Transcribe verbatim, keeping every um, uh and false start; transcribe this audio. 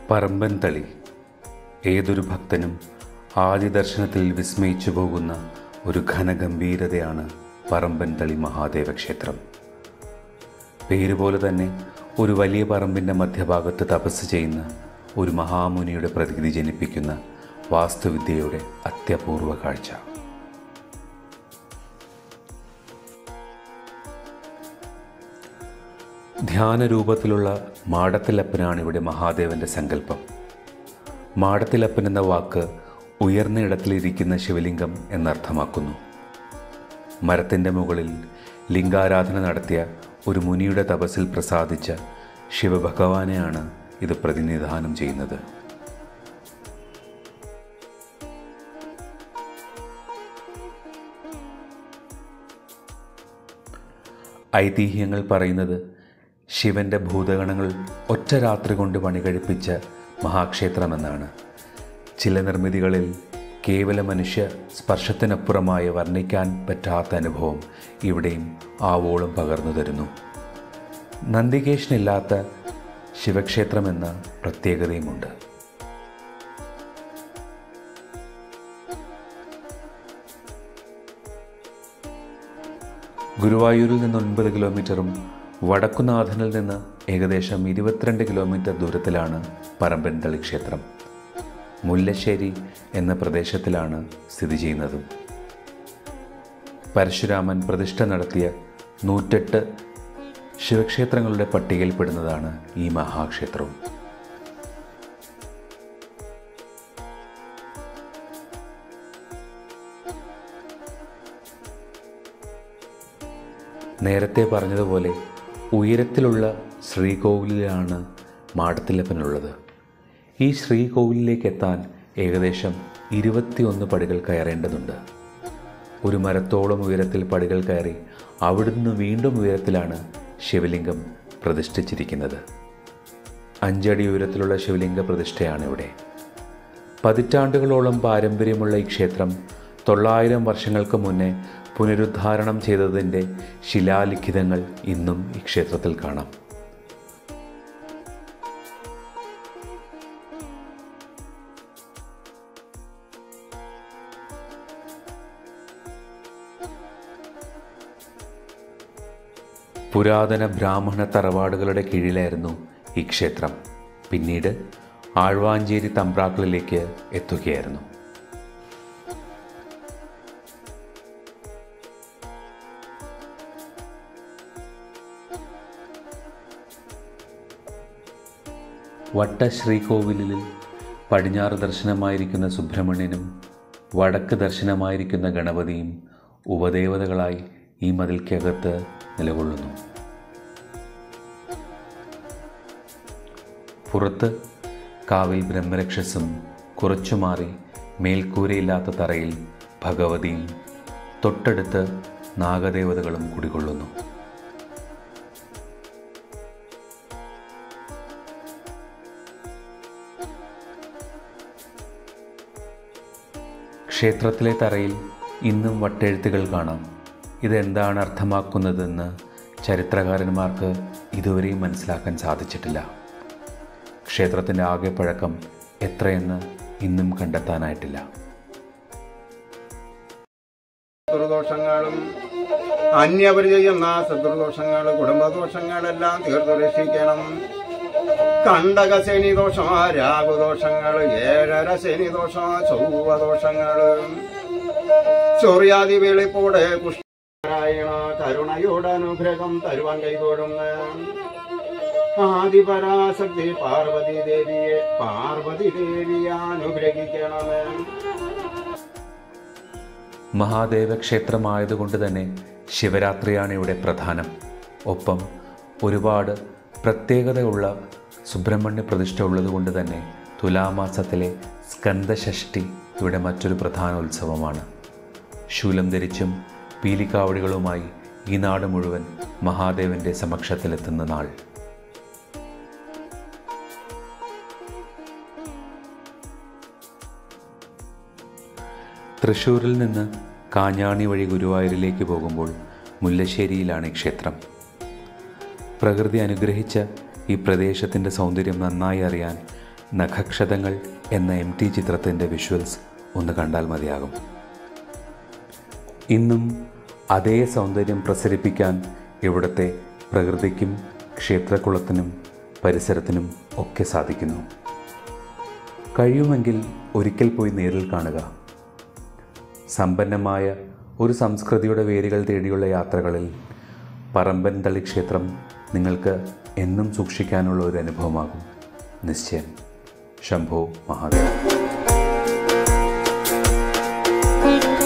പറമ്പൻതളി ഏതൊരു ഭക്തനും ആദ്യ ദർശനത്തിൽ വിസ്മയിച്ചു പോകുന്ന ഒരു ഘനഗംഭീരതയാണ് പറമ്പൻതളി മഹാദേവ ക്ഷേത്രം. പേരുപോലെ തന്നെ ഒരു വലിയ പറമ്പിൻ്റെ മധ്യഭാഗത്ത് തപസ് ചെയ്യുന്ന ഒരു മഹാമുനിയുടെ പ്രതീതി ജനിപ്പിക്കുന്ന വാസ്തുവിദ്യയുടെ അത്യപൂർവ കാഴ്ച. ധ്യാനരൂപത്തിലുള്ള മാടത്തിലപ്പനാണ് ഇവിടെ മഹാദേവൻ്റെ സങ്കല്പം. മാടത്തിലപ്പൻ എന്ന വാക്ക് ഉയർന്ന ഇടത്തിലിരിക്കുന്ന ശിവലിംഗം എന്നർത്ഥമാക്കുന്നു. മരത്തിൻ്റെ മുകളിൽ ലിംഗാരാധന നടത്തിയ ഒരു മുനിയുടെ തപസ്സിൽ പ്രസാദിച്ച ശിവഭഗവാനെയാണ് ഇത് പ്രതിനിധാനം ചെയ്യുന്നത്. ഐതിഹ്യങ്ങൾ പറയുന്നത് ശിവൻ്റെ ഭൂതഗണങ്ങൾ ഒറ്റ രാത്രി കൊണ്ട് പണികഴിപ്പിച്ച മഹാക്ഷേത്രമെന്നാണ്. ചില നിർമ്മിതികളിൽ കേവല മനുഷ്യ സ്പർശത്തിനപ്പുറമായി വർണ്ണിക്കാൻ പറ്റാത്ത അനുഭവം ഇവിടെയും ആവോളം പകർന്നു തരുന്നു. നന്ദികേശനില്ലാത്ത ശിവക്ഷേത്രമെന്ന പ്രത്യേകതയുമുണ്ട്. ഗുരുവായൂരിൽ നിന്ന് ഒൻപത് കിലോമീറ്ററും വടക്കുനാഥനിൽ നിന്ന് ഏകദേശം ഇരുപത്തിരണ്ട് കിലോമീറ്റർ ദൂരത്തിലാണ് പറമ്പൻതളി ക്ഷേത്രം. മുല്ലശ്ശേരി എന്ന പ്രദേശത്തിലാണ് സ്ഥിതി ചെയ്യുന്നതും. പരശുരാമൻ പ്രതിഷ്ഠ നടത്തിയ നൂറ്റെട്ട് ശിവക്ഷേത്രങ്ങളുടെ പട്ടികയിൽപ്പെടുന്നതാണ് ഈ മഹാക്ഷേത്രവും. നേരത്തെ പറഞ്ഞതുപോലെ ഉയരത്തിലുള്ള ശ്രീകോവിലിലാണ് മാടത്തിലപ്പനുള്ളത്. ഈ ശ്രീകോവിലിലേക്ക് എത്താൻ ഏകദേശം ഇരുപത്തിയൊന്ന് പടികൾ കയറേണ്ടതുണ്ട്. ഒരു മരത്തോളം ഉയരത്തിൽ പടികൾ കയറി അവിടുന്ന് വീണ്ടും ഉയരത്തിലാണ് ശിവലിംഗം പ്രതിഷ്ഠിച്ചിരിക്കുന്നത്. അഞ്ചടി ഉയരത്തിലുള്ള ശിവലിംഗ പ്രതിഷ്ഠയാണ് ഇവിടെ. പതിറ്റാണ്ടുകളോളം പാരമ്പര്യമുള്ള ഈ ക്ഷേത്രം തൊള്ളായിരം വർഷങ്ങൾക്ക് മുന്നേ പുനരുദ്ധാരണം ചെയ്തതിൻ്റെ ശിലാലിഖിതങ്ങൾ ഇന്നും ഈ ക്ഷേത്രത്തിൽ കാണാം. പുരാതന ബ്രാഹ്മണ തറവാടുകളുടെ കീഴിലായിരുന്നു ഈ ക്ഷേത്രം. പിന്നീട് ആഴ്വാഞ്ചേരി തമ്പ്രാക്കളിലേക്ക് എത്തുകയായിരുന്നു. വട്ടശ്രീകോവിലിൽ പടിഞ്ഞാറ് ദർശനമായിരിക്കുന്ന സുബ്രഹ്മണ്യനും വടക്ക് ദർശനമായിരിക്കുന്ന ഗണപതിയും ഉപദേവതകളായി ഈ മതിൽക്കകത്ത് നിലകൊള്ളുന്നു. പുറത്ത് കാവിൽ ബ്രഹ്മരക്ഷസും കുറച്ചു മാറി മേൽക്കൂരയില്ലാത്ത തറയിൽ ഭഗവതിയും തൊട്ടടുത്ത് നാഗദേവതകളും കുടികൊള്ളുന്നു. ക്ഷേത്രത്തിലെ തറയിൽ ഇന്നും വട്ടെഴുത്തുകൾ കാണാം. ഇതെന്താണ് അർത്ഥമാക്കുന്നതെന്ന് ചരിത്രകാരന്മാർക്ക് ഇതുവരെയും മനസ്സിലാക്കാൻ സാധിച്ചിട്ടില്ല. ക്ഷേത്രത്തിൻ്റെ ആകെ പഴക്കം എത്രയെന്ന് ഇന്നും കണ്ടെത്താനായിട്ടില്ല. ശത്രുദോഷങ്ങളും അന്യപരിചയുന്ന ശത്രുദോഷങ്ങൾ കുടുംബദോഷങ്ങളെല്ലാം തീർത്തു രക്ഷിക്കണം. കണ്ടക ശനിദോഷം, രാഹുദോഷങ്ങൾ, ഏഴര ശനിദോഷം, ചൊവ്വദോഷങ്ങൾ, ചൊറിയാതി വെളിപ്പോടെ പുഷ്പനാരായണ കരുണയുടെ അനുഗ്രഹം തരുവാൻ കൈകോടുന്ന ആദിപരാശക്തി പാർവതി ദേവിയെ പാർവതി ദേവിയെ അനുഗ്രഹിക്കണമേ. മഹാദേവ ക്ഷേത്രമായതുകൊണ്ട് തന്നെ ശിവരാത്രിയാണ് ഇവിടെ പ്രധാനം. ഒപ്പം ഒരുപാട് പ്രത്യേകതയുള്ള സുബ്രഹ്മണ്യ പ്രതിഷ്ഠ ഉള്ളതുകൊണ്ട് തന്നെ തുലാമാസത്തിലെ സ്കന്ദഷഷ്ഠി ഇവിടെ മറ്റൊരു പ്രധാന ഉത്സവമാണ്. ശൂലം ധരിച്ചും പീലിക്കാവടികളുമായി ഈ നാട് മുഴുവൻ മഹാദേവൻ്റെ സമക്ഷത്തിലെത്തുന്ന നാൾ. തൃശ്ശൂരിൽ നിന്ന് കാഞ്ഞാണി വഴി ഗുരുവായൂരിലേക്ക് പോകുമ്പോൾ മുല്ലശ്ശേരിയിലാണ് ഈ ക്ഷേത്രം. പ്രകൃതി അനുഗ്രഹിച്ച ഈ പ്രദേശത്തിൻ്റെ സൗന്ദര്യം നന്നായി അറിയാൻ നഖക്ഷതങ്ങൾ എന്ന എം ടി ചിത്രത്തിൻ്റെ വിഷ്വൽസ് ഒന്ന് കണ്ടാൽ മതിയാകും. ഇന്നും അതേ സൗന്ദര്യം പ്രസരിപ്പിക്കാൻ ഇവിടുത്തെ പ്രകൃതിക്കും ക്ഷേത്രകുളത്തിനും പരിസരത്തിനും ഒക്കെ സാധിക്കുന്നു. കഴിയുമെങ്കിൽ ഒരിക്കൽ പോയി നേരിൽ കാണുക. സമ്പന്നമായ ഒരു സംസ്കൃതിയുടെ വേരുകൾ തേടിയുള്ള യാത്രകളിൽ പറമ്പൻതളി ക്ഷേത്രം നിങ്ങൾക്ക് എന്നും സൂക്ഷിക്കാനുള്ള ഒരു അനുഭവമാകും. നിശ്ചയം. ശംഭോ മഹാദേവ.